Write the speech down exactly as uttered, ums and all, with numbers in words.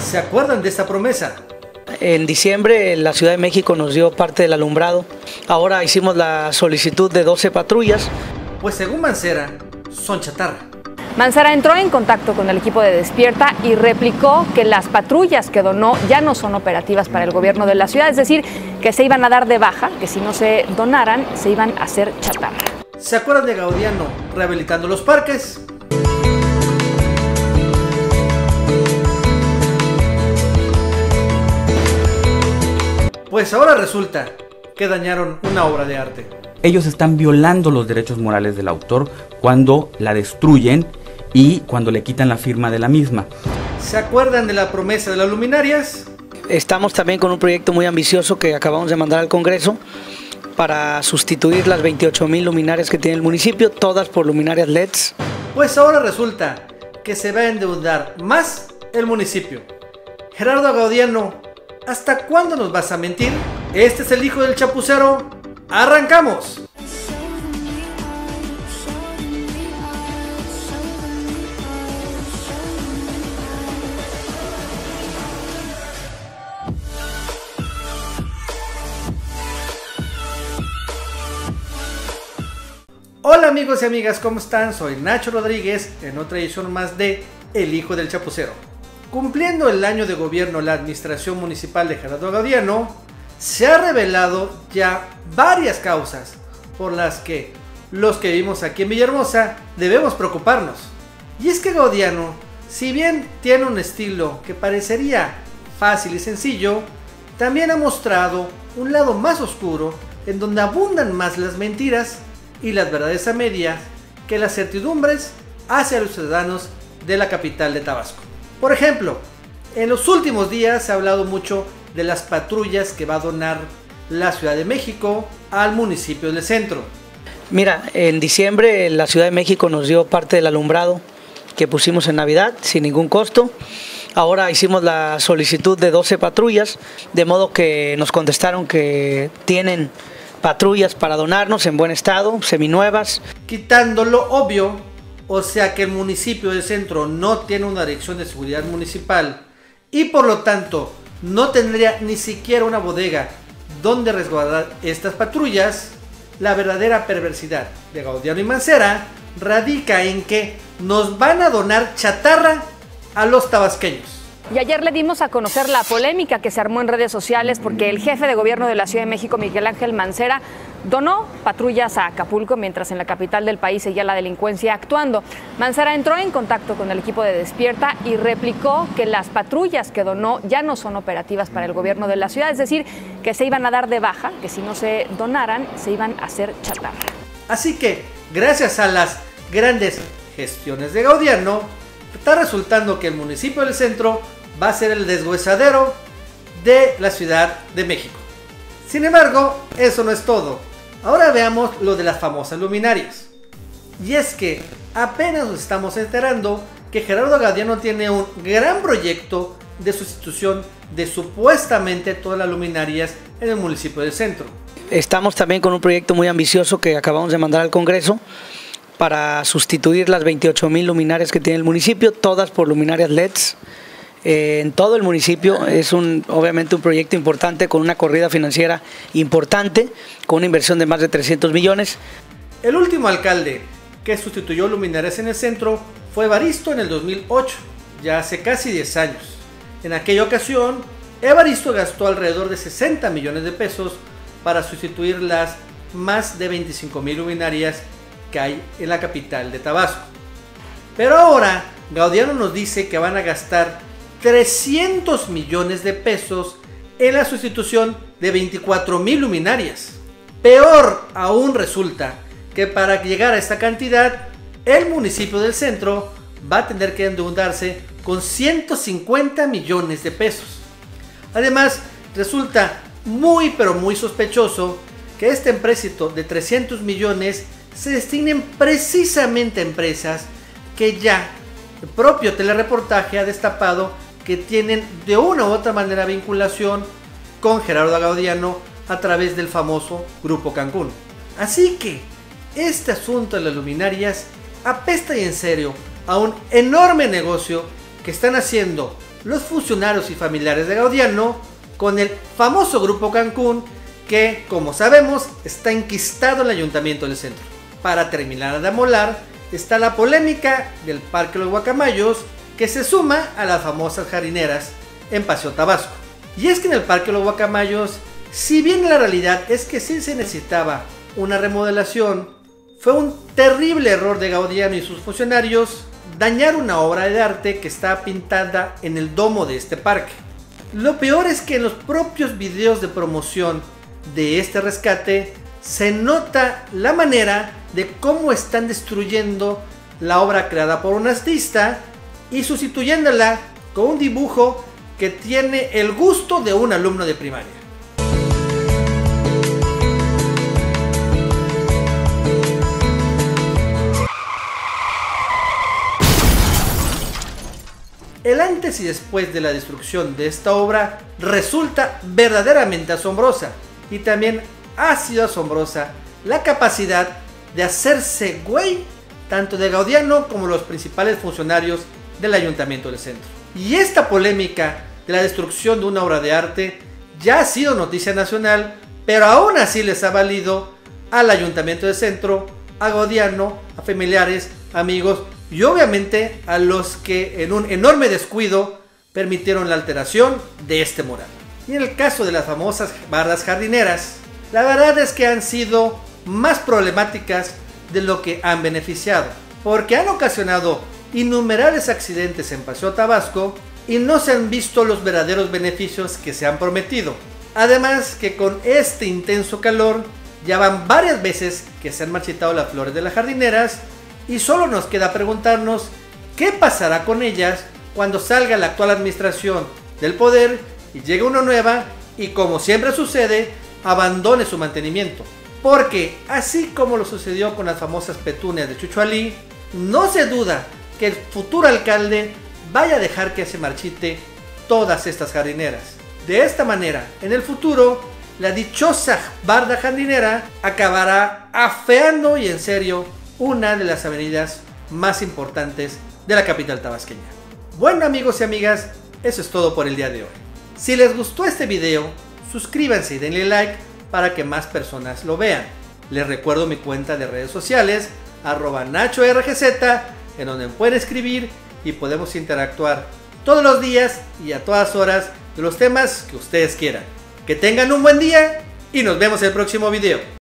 ¿Se acuerdan de esta promesa? En diciembre la Ciudad de México nos dio parte del alumbrado. Ahora hicimos la solicitud de doce patrullas. Pues según Mancera, son chatarra. Mancera entró en contacto con el equipo de Despierta y replicó que las patrullas que donó ya no son operativas para el gobierno de la ciudad, es decir, que se iban a dar de baja, que si no se donaran, se iban a hacer chatarra. ¿Se acuerdan de Gaudiano rehabilitando los parques? Pues ahora resulta que dañaron una obra de arte. Ellos están violando los derechos morales del autor cuando la destruyen y cuando le quitan la firma de la misma. ¿Se acuerdan de la promesa de las luminarias? Estamos también con un proyecto muy ambicioso que acabamos de mandar al Congreso para sustituir las veintiocho mil luminarias que tiene el municipio, todas por luminarias L E Ds. Pues ahora resulta que se va a endeudar más el municipio. Gerardo Gaudiano, ¿hasta cuándo nos vas a mentir? Este es el hijo del chapucero. ¡Arrancamos! Hola amigos y amigas, ¿cómo están? Soy Nacho Rodríguez en otra edición más de El Hijo del Chapucero. Cumpliendo el año de gobierno la administración municipal de Gerardo Gaudiano, se ha revelado ya varias causas por las que los que vivimos aquí en Villahermosa debemos preocuparnos. Y es que Gaudiano, si bien tiene un estilo que parecería fácil y sencillo, también ha mostrado un lado más oscuro en donde abundan más las mentiras y las verdades a medias que las certidumbres hacia los ciudadanos de la capital de Tabasco. Por ejemplo, en los últimos días se ha hablado mucho de las patrullas que va a donar la Ciudad de México al municipio del centro. Mira, en diciembre la Ciudad de México nos dio parte del alumbrado que pusimos en Navidad sin ningún costo. Ahora hicimos la solicitud de doce patrullas, de modo que nos contestaron que tienen patrullas para donarnos en buen estado, seminuevas. Quitando lo obvio, o sea que el municipio del centro no tiene una dirección de seguridad municipal y por lo tanto no tendría ni siquiera una bodega donde resguardar estas patrullas. La verdadera perversidad de Gaudiano y Mancera radica en que nos van a donar chatarra a los tabasqueños. Y ayer le dimos a conocer la polémica que se armó en redes sociales porque el jefe de gobierno de la Ciudad de México, Miguel Ángel Mancera, donó patrullas a Acapulco mientras en la capital del país seguía la delincuencia actuando. Mancera entró en contacto con el equipo de Despierta y replicó que las patrullas que donó ya no son operativas para el gobierno de la ciudad, es decir, que se iban a dar de baja, que si no se donaran, se iban a hacer chatarra. Así que, gracias a las grandes gestiones de Gaudiano, está resultando que el municipio del centro va a ser el deshuesadero de la Ciudad de México. Sin embargo, eso no es todo. Ahora veamos lo de las famosas luminarias. Y es que apenas nos estamos enterando que Gerardo Gaudiano tiene un gran proyecto de sustitución de supuestamente todas las luminarias en el municipio del centro. Estamos también con un proyecto muy ambicioso que acabamos de mandar al Congreso para sustituir las veintiocho mil luminarias que tiene el municipio, todas por luminarias L E Ds. Eh, en todo el municipio. Es un, obviamente un proyecto importante con una corrida financiera importante, con una inversión de más de trescientos millones. El último alcalde que sustituyó luminarias en el centro fue Evaristo en el dos mil ocho, ya hace casi diez años. En aquella ocasión, Evaristo gastó alrededor de sesenta millones de pesos para sustituir las más de veinticinco mil luminarias que hay en la capital de Tabasco. Pero ahora, Gaudiano nos dice que van a gastar trescientos millones de pesos en la sustitución de veinticuatro mil luminarias. Peor aún resulta que para llegar a esta cantidad, el municipio del centro va a tener que endeudarse con ciento cincuenta millones de pesos. Además, resulta muy pero muy sospechoso que este empréstito de trescientos millones se destinen precisamente a empresas que ya el propio telereportaje ha destapado que tienen de una u otra manera vinculación con Gerardo Gaudiano a través del famoso Grupo Cancún. Así que este asunto de las luminarias apesta y en serio a un enorme negocio que están haciendo los funcionarios y familiares de Gaudiano con el famoso Grupo Cancún, que, como sabemos, está enquistado en el Ayuntamiento del Centro. Para terminar de amolar, está la polémica del Parque Los Guacamayos, que se suma a las famosas jarineras en Paseo Tabasco. Y es que en el Parque Los Guacamayos, si bien la realidad es que sí se necesitaba una remodelación, fue un terrible error de Gaudiano y sus funcionarios dañar una obra de arte que está pintada en el domo de este parque. Lo peor es que en los propios videos de promoción de este rescate se nota la manera de cómo están destruyendo la obra creada por un artista y sustituyéndola con un dibujo que tiene el gusto de un alumno de primaria. El antes y después de la destrucción de esta obra resulta verdaderamente asombrosa, y también ha sido asombrosa la capacidad de hacerse güey tanto de Gaudiano como los principales funcionarios del Ayuntamiento del Centro. Y esta polémica de la destrucción de una obra de arte ya ha sido noticia nacional, pero aún así les ha valido al Ayuntamiento del Centro, a Gaudiano, a familiares, amigos y obviamente a los que en un enorme descuido permitieron la alteración de este mural. Y en el caso de las famosas bardas jardineras, la verdad es que han sido más problemáticas de lo que han beneficiado, porque han ocasionado innumerables accidentes en Paseo Tabasco y no se han visto los verdaderos beneficios que se han prometido. Además que con este intenso calor ya van varias veces que se han marchitado las flores de las jardineras y solo nos queda preguntarnos qué pasará con ellas cuando salga la actual administración del poder y llegue una nueva y, como siempre sucede, abandone su mantenimiento. Porque así como lo sucedió con las famosas petunias de Chuchualí, no se duda que el futuro alcalde vaya a dejar que se marchite todas estas jardineras. De esta manera, en el futuro, la dichosa barda jardinera acabará afeando y en serio una de las avenidas más importantes de la capital tabasqueña. Bueno, amigos y amigas, eso es todo por el día de hoy. Si les gustó este video, suscríbanse y denle like para que más personas lo vean. Les recuerdo mi cuenta de redes sociales, arroba Nacho R G Z, en donde pueden escribir y podemos interactuar todos los días y a todas horas de los temas que ustedes quieran. Que tengan un buen día y nos vemos en el próximo video.